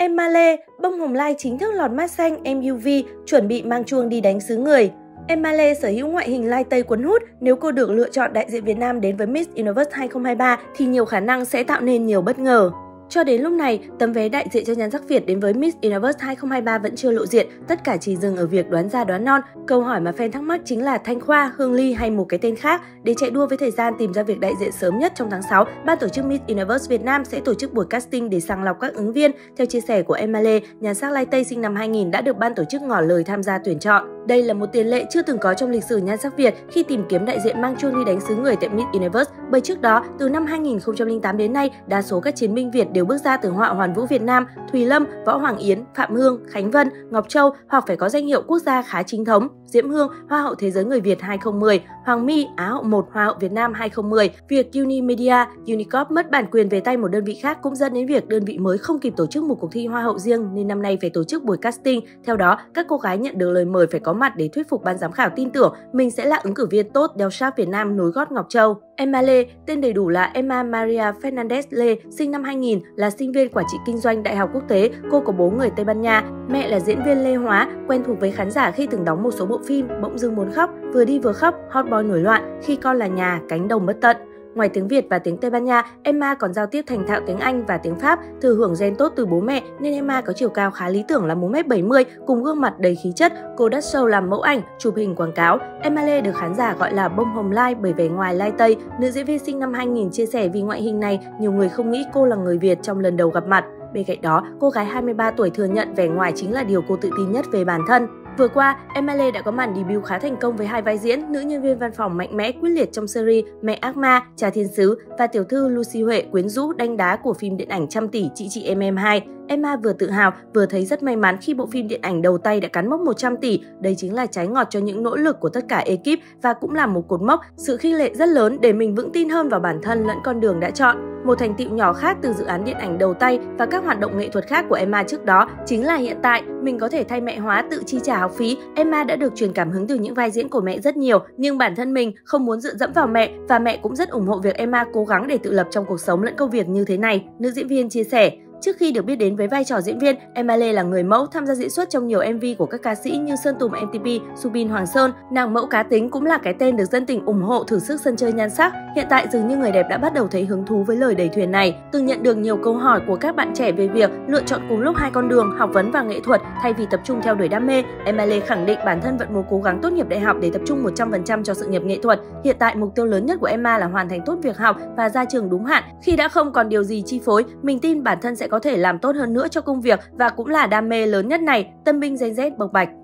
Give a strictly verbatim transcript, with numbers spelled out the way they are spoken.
Emma Lê, bông hồng lai chính thức lọt mắt xanh em u vê, chuẩn bị mang chuông đi đánh xứ người. Emma Lê sở hữu ngoại hình lai tây cuốn hút, nếu cô được lựa chọn đại diện Việt Nam đến với Miss Universe hai không hai ba thì nhiều khả năng sẽ tạo nên nhiều bất ngờ. Cho đến lúc này, tấm vé đại diện cho nhan sắc Việt đến với Miss Universe hai không hai ba vẫn chưa lộ diện, tất cả chỉ dừng ở việc đoán già đoán non. Câu hỏi mà fan thắc mắc chính là Thanh Khoa, Hương Ly hay một cái tên khác. Để chạy đua với thời gian tìm ra việc đại diện sớm nhất trong tháng sáu, ban tổ chức Miss Universe Việt Nam sẽ tổ chức buổi casting để sàng lọc các ứng viên. Theo chia sẻ của Emma Lê, nhan sắc lai tây sinh năm hai nghìn đã được ban tổ chức ngỏ lời tham gia tuyển chọn. Đây là một tiền lệ chưa từng có trong lịch sử nhan sắc Việt khi tìm kiếm đại diện mang chuông đi đánh xứ người tại Miss Universe, bởi trước đó, từ năm hai nghìn không trăm lẻ tám đến nay, đa số các chiến binh Việt đều bước ra từ Họa Hoàn Vũ Việt Nam, Thùy Lâm, Võ Hoàng Yến, Phạm Hương, Khánh Vân, Ngọc Châu hoặc phải có danh hiệu quốc gia khá chính thống. Diễm Hương, Hoa hậu Thế giới người Việt hai không một không, Hoàng My, Á hậu một Hoa hậu Việt Nam hai không một không. Việc Unimedia, Unicorp mất bản quyền về tay một đơn vị khác cũng dẫn đến việc đơn vị mới không kịp tổ chức một cuộc thi Hoa hậu riêng nên năm nay phải tổ chức buổi casting. Theo đó, các cô gái nhận được lời mời phải có mặt để thuyết phục ban giám khảo tin tưởng mình sẽ là ứng cử viên tốt đeo sáp Việt Nam nối gót Ngọc Châu. Emma Lê, tên đầy đủ là Emma Maria Fernandez Lê, sinh năm hai nghìn, là sinh viên quản trị kinh doanh Đại học Quốc tế. Cô có bố người Tây Ban Nha, mẹ là diễn viên Lê Hóa, quen thuộc với khán giả khi từng đóng một số bộ phim Bỗng dưng muốn khóc, Vừa đi vừa khóc, Hot boy nổi loạn, Khi con là nhà, Cánh đồng bất tận. Ngoài tiếng Việt và tiếng Tây Ban Nha, Emma còn giao tiếp thành thạo tiếng Anh và tiếng Pháp. Thừa hưởng gen tốt từ bố mẹ nên Emma có chiều cao khá lý tưởng là một mét bảy mươi cùng gương mặt đầy khí chất. Cô đắt show làm mẫu ảnh, chụp hình quảng cáo. Emma Lê được khán giả gọi là bông hồng lai bởi vẻ ngoài lai tây. Nữ diễn viên sinh năm hai nghìn chia sẻ vì ngoại hình này, nhiều người không nghĩ cô là người Việt trong lần đầu gặp mặt. Bên cạnh đó, cô gái hai mươi ba tuổi thừa nhận vẻ ngoài chính là điều cô tự tin nhất về bản thân. Vừa qua, Emma Lê đã có màn debut khá thành công với hai vai diễn nữ nhân viên văn phòng mạnh mẽ quyết liệt trong series Mẹ ác ma, Cha thiên sứ và tiểu thư Lucy Huệ quyến rũ đanh đá của phim điện ảnh Trăm tỷ Chị chị em em hai. Emma vừa tự hào vừa thấy rất may mắn khi bộ phim điện ảnh đầu tay đã cán mốc một trăm tỷ. Đây chính là trái ngọt cho những nỗ lực của tất cả ekip và cũng là một cột mốc, sự khích lệ rất lớn để mình vững tin hơn vào bản thân lẫn con đường đã chọn. Một thành tựu nhỏ khác từ dự án điện ảnh đầu tay và các hoạt động nghệ thuật khác của Emma trước đó chính là hiện tại mình có thể thay mẹ Hóa tự chi trả học phí. Emma đã được truyền cảm hứng từ những vai diễn của mẹ rất nhiều, nhưng bản thân mình không muốn dựa dẫm vào mẹ và mẹ cũng rất ủng hộ việc Emma cố gắng để tự lập trong cuộc sống lẫn công việc như thế này. Nữ diễn viên chia sẻ. Trước khi được biết đến với vai trò diễn viên, Emma Lê là người mẫu tham gia diễn xuất trong nhiều em vê của các ca sĩ như Sơn Tùng em tê pê, Subin Hoàng Sơn. Nàng mẫu cá tính cũng là cái tên được dân tình ủng hộ thử sức sân chơi nhan sắc. Hiện tại dường như người đẹp đã bắt đầu thấy hứng thú với lời đầy thuyền này. Từng nhận được nhiều câu hỏi của các bạn trẻ về việc lựa chọn cùng lúc hai con đường học vấn và nghệ thuật thay vì tập trung theo đuổi đam mê. Emma Lê khẳng định bản thân vẫn muốn cố gắng tốt nghiệp đại học để tập trung một trăm phần trăm cho sự nghiệp nghệ thuật. Hiện tại mục tiêu lớn nhất của Emma là hoàn thành tốt việc học và ra trường đúng hạn. Khi đã không còn điều gì chi phối, mình tin bản thân sẽ có thể làm tốt hơn nữa cho công việc và cũng là đam mê lớn nhất này, Tân binh Gen Z bộc bạch.